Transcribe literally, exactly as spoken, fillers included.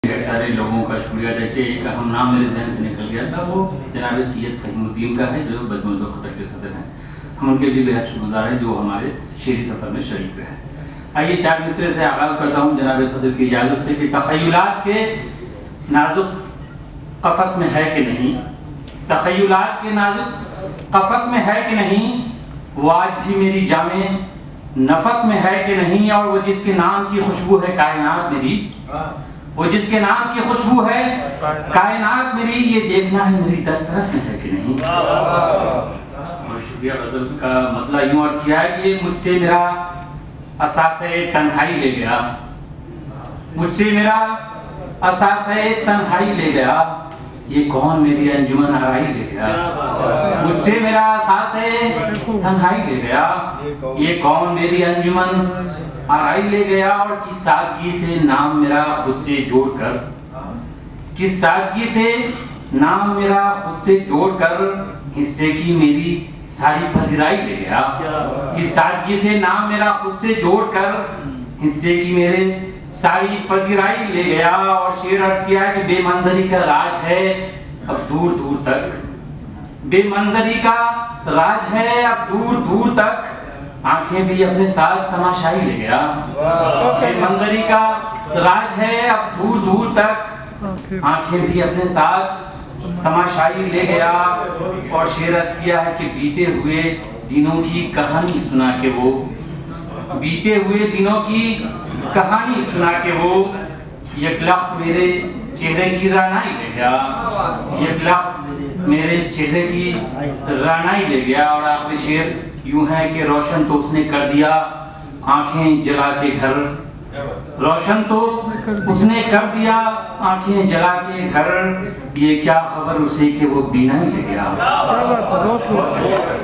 सारे लोगों का शुक्रिया। देखिए एक अहम नाम मेरे जहन से निकल गया था, वो जनाब सैयद फहीमुद्दीन का है जो बजमुल खतर के सदर हैं। हम उनके लिए बेहद शुक्रगुजार हैं जो हमारे शेरी सफ़र में शरीक रहे। आइए चार मिसरे से आगाज़ करता हूँ जनाब सदर की इजाज़त से कि तख़य्युलात के नाजुक कफ़स में है कि नहीं, तख़य्युलात के नाजुक कफ़स में है कि नहीं, वो आज भी मेरी जामे नफस में है कि नहीं, और वो जिसके नाम की खुशबू है कायनात मेरी, वो जिसके नाम की खुशबू है कायनात मेरी, ये देखना है मेरी दस्तरस में है कि नहीं। शुक्रिया। गज़ल का मतलब यूं अर्ज किया है कि मुझसे मेरा असासे तन्हाई ले गया, मुझसे मेरा असासे तन्हाई ले गया, ये कौन मेरी अंजुमन आराई ले गया, मुझसे मेरा असासे तन्हाई ले गया, ये कौन मेरी अंजुमन आराई ले गया, और किस सादगी से नाम मेरा खुद से जोड़कर, किस सादगी से नाम मेरा खुद से जोड़कर हिस्से की मेरी सारी पजीराई ले गया, किस सादगी से नाम मेरा खुद से जोड़कर हिस्से की मेरे सारी पजीराई ले गया। और शेर अर्ज किया कि बेमंजरी का राज है अब दूर दूर तक, बेमंजरी का राज है अब दूर दूर तक, आंखें भी अपने साथ तमाशाई ले गया, बेमंजरी का राज है अब दूर दूर तक, आंखें भी अपने साथ तमाशाई ले गया। और शेर अर्ज किया है कि बीते हुए दिनों की कहानी सुना के वो, बीते हुए दिनों की कहानी सुना के वो, ये लख्त मेरे चेहरे की रानाई ले गया, ये लख्त मेरे चेहरे की रानाई ले गया। और आखिरी शेर यूं है कि रोशन तो उसने कर दिया आंखें जला के घर, रोशन तो उसने कर दिया आंखें जला के घर, ये क्या खबर उसे कि वो बीना ही ले गया।